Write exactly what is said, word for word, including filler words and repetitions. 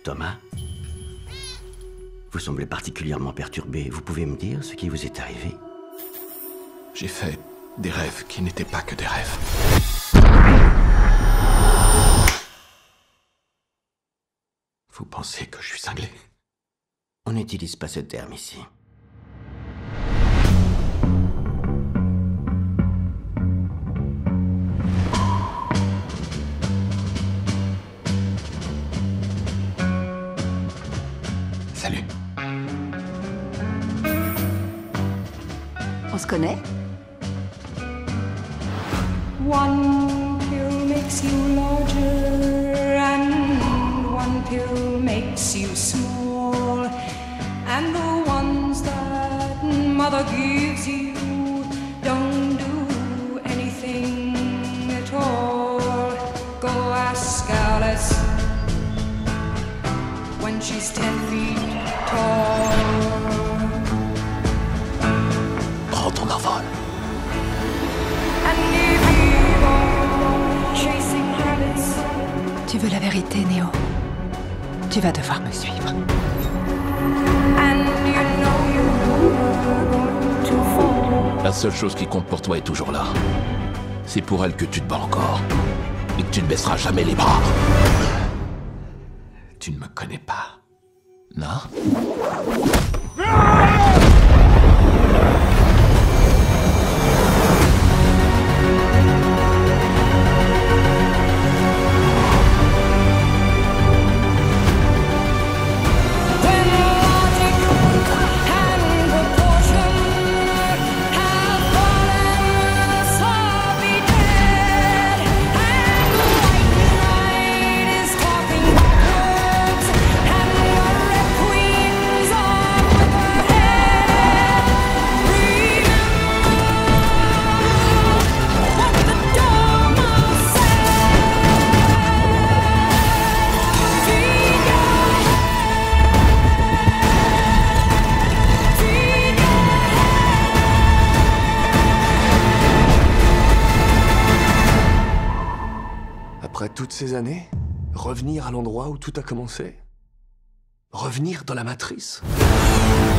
Thomas, vous semblez particulièrement perturbé. Vous pouvez me dire ce qui vous est arrivé? J'ai fait des rêves qui n'étaient pas que des rêves. Vous pensez que je suis cinglé? On n'utilise pas ce terme ici. Salut. On se connaît? One pill makes you larger and one pill makes you small, and the ones that mother gives you don't do anything at all. Go ask Alice when she's ten feet tall. Prends ton envol. Tu veux la vérité, Néo? Tu vas devoir me suivre. La seule chose qui compte pour toi est toujours là. C'est pour elle que tu te bats encore. Et que tu ne baisseras jamais les bras. Tu ne me connais pas, non? Après toutes ces années, revenir à l'endroit où tout a commencé? Revenir dans la matrice?